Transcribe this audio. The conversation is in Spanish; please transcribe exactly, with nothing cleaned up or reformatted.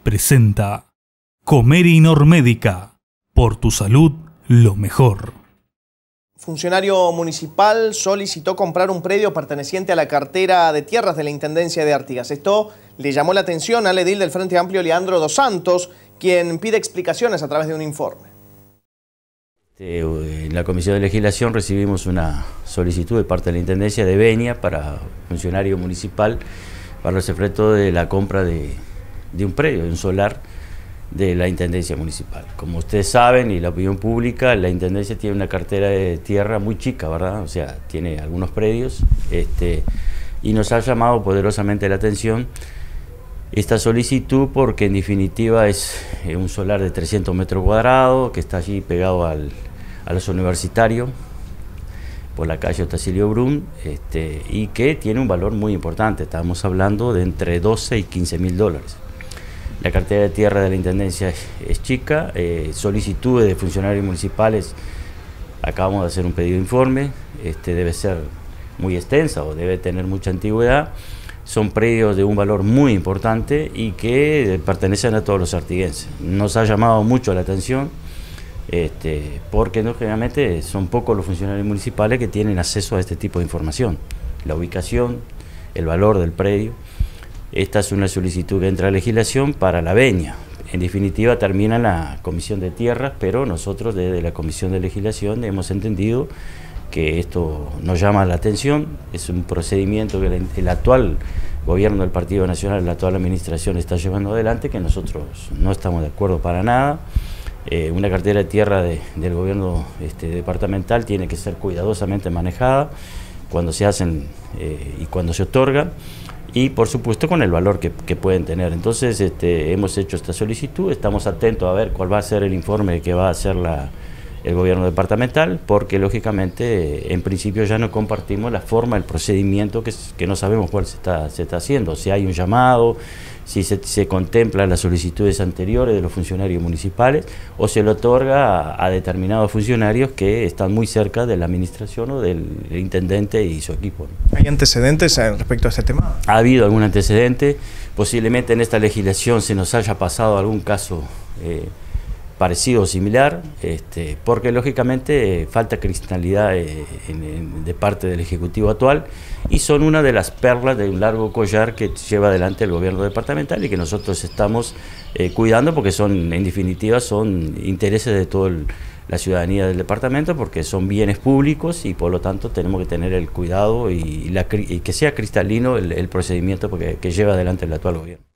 presenta Comery Normédica. Por tu salud, lo mejor. Funcionario municipal solicitó comprar un predio perteneciente a la cartera de tierras de la Intendencia de Artigas. Esto le llamó la atención al edil del Frente Amplio, Leandro dos Santos, quien pide explicaciones a través de un informe. En la Comisión de Legislación recibimos una solicitud de parte de la Intendencia de Benia para funcionario municipal para los efectos de la compra de, de un predio, de un solar de la Intendencia Municipal. Como ustedes saben y la opinión pública, la Intendencia tiene una cartera de tierra muy chica, ¿verdad? O sea, tiene algunos predios este, y nos ha llamado poderosamente la atención esta solicitud porque en definitiva es un solar de trescientos metros cuadrados que está allí pegado al, a los universitarios por la calle Otacilio Brun este, y que tiene un valor muy importante. Estamos hablando de entre doce y quince mil dólares. La cartera de tierra de la Intendencia es, es chica, eh, solicitudes de funcionarios municipales, acabamos de hacer un pedido de informe, este, debe ser muy extensa o debe tener mucha antigüedad. Son predios de un valor muy importante y que pertenecen a todos los artiguenses. Nos ha llamado mucho la atención este, porque no, generalmente son pocos los funcionarios municipales que tienen acceso a este tipo de información. La ubicación, el valor del predio. Esta es una solicitud que entra a legislación para la Benia. En definitiva termina la Comisión de Tierras, pero nosotros desde la Comisión de Legislación hemos entendido que esto nos llama la atención, es un procedimiento que el actual gobierno del Partido Nacional, la actual administración está llevando adelante, que nosotros no estamos de acuerdo para nada. Eh, una cartera de tierra de, del gobierno este, departamental tiene que ser cuidadosamente manejada cuando se hacen eh, y cuando se otorga, y por supuesto con el valor que, que pueden tener. Entonces este, hemos hecho esta solicitud, estamos atentos a ver cuál va a ser el informe que va a hacer la el gobierno departamental, porque lógicamente en principio ya no compartimos la forma, el procedimiento que, que no sabemos cuál se está, se está haciendo, si hay un llamado, si se, se contempla las solicitudes anteriores de los funcionarios municipales o se le otorga a, a determinados funcionarios que están muy cerca de la administración o del intendente y su equipo. ¿Hay antecedentes respecto a este tema? Ha habido algún antecedente, posiblemente en esta legislación se nos haya pasado algún caso eh, parecido o similar, este, porque lógicamente eh, falta cristalinidad eh, en, en, de parte del Ejecutivo actual y son una de las perlas de un largo collar que lleva adelante el gobierno departamental y que nosotros estamos eh, cuidando porque son, en definitiva, son intereses de toda la ciudadanía del departamento porque son bienes públicos y por lo tanto tenemos que tener el cuidado y, la, y que sea cristalino el, el procedimiento porque, que lleva adelante el actual gobierno.